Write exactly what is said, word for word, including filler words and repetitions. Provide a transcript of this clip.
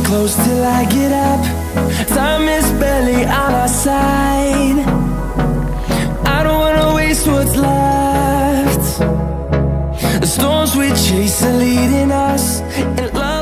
close till I get up. Time is barely on our side. I don't wanna waste what's left. The storms we chase are leading us, and love